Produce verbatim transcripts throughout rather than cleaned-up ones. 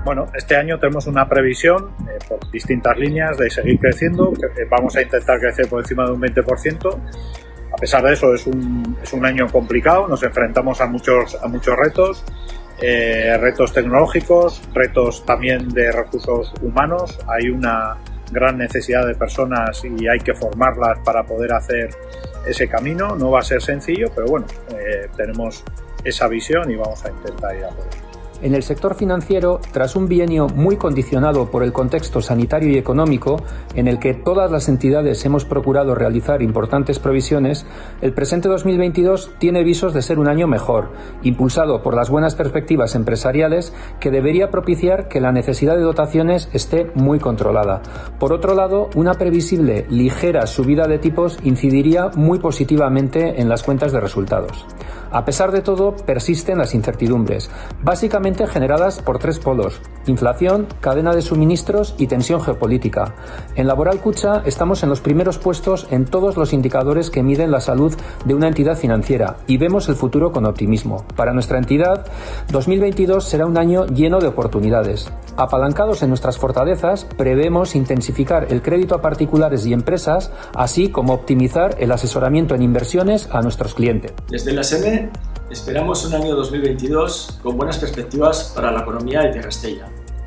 Bueno, este año tenemos una previsión eh, por distintas líneas de seguir creciendo. Que vamos a intentar crecer por encima de un veinte por ciento. A pesar de eso, es un, es un año complicado. Nos enfrentamos a muchos, a muchos retos. Eh, retos tecnológicos, retos también de recursos humanos. Hay una gran necesidad de personas y hay que formarlas para poder hacer ese camino. No va a ser sencillo, pero bueno, eh, tenemos esa visión y vamos a intentar ir a por ello. En el sector financiero, tras un bienio muy condicionado por el contexto sanitario y económico, en el que todas las entidades hemos procurado realizar importantes provisiones, el presente dos mil veintidós tiene visos de ser un año mejor, impulsado por las buenas perspectivas empresariales que debería propiciar que la necesidad de dotaciones esté muy controlada. Por otro lado, una previsible ligera subida de tipos incidiría muy positivamente en las cuentas de resultados. A pesar de todo, persisten las incertidumbres, básicamente generadas por tres polos: inflación, cadena de suministros y tensión geopolítica. En Laboral Kutxa estamos en los primeros puestos en todos los indicadores que miden la salud de una entidad financiera y vemos el futuro con optimismo. Para nuestra entidad, dos mil veintidós será un año lleno de oportunidades. Apalancados en nuestras fortalezas, prevemos intensificar el crédito a particulares y empresas, así como optimizar el asesoramiento en inversiones a nuestros clientes. Desde la S E M E esperamos un año dos mil veintidós con buenas perspectivas para la economía de Tierra Estella,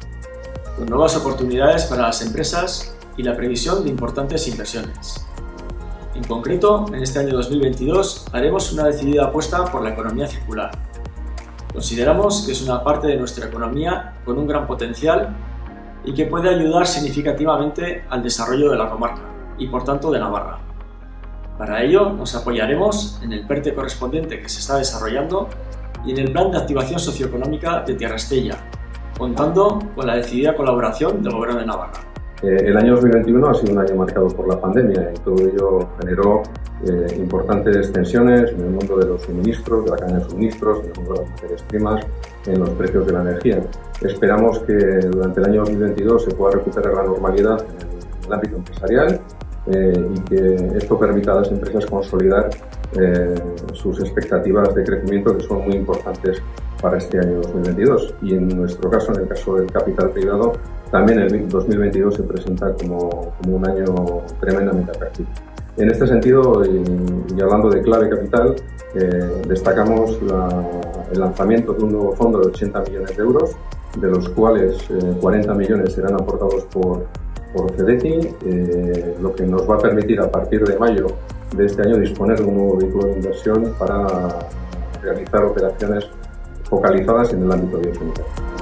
con nuevas oportunidades para las empresas y la previsión de importantes inversiones. En concreto, en este año dos mil veintidós haremos una decidida apuesta por la economía circular. Consideramos que es una parte de nuestra economía con un gran potencial y que puede ayudar significativamente al desarrollo de la comarca y, por tanto, de Navarra. Para ello, nos apoyaremos en el PERTE correspondiente que se está desarrollando y en el Plan de Activación Socioeconómica de Tierra Estella, contando con la decidida colaboración del Gobierno de Navarra. Eh, el año dos mil veintiuno ha sido un año marcado por la pandemia y todo ello generó eh, importantes tensiones en el mundo de los suministros, de la cadena de suministros, en el mundo de las materias primas, en los precios de la energía. Esperamos que durante el año dos mil veintidós se pueda recuperar la normalidad en el, en el ámbito empresarial eh, y que esto permita a las empresas consolidar eh, sus expectativas de crecimiento, que son muy importantes para este año dos mil veintidós. Y en nuestro caso, en el caso del capital privado, también el dos mil veintidós se presenta como, como un año tremendamente atractivo. En este sentido, y, y hablando de clave capital, eh, destacamos la, el lanzamiento de un nuevo fondo de ochenta millones de euros, de los cuales eh, cuarenta millones serán aportados por, por Cedeti, eh, lo que nos va a permitir a partir de mayo de este año disponer de un nuevo vehículo de inversión para realizar operaciones focalizadas en el ámbito biosanitario.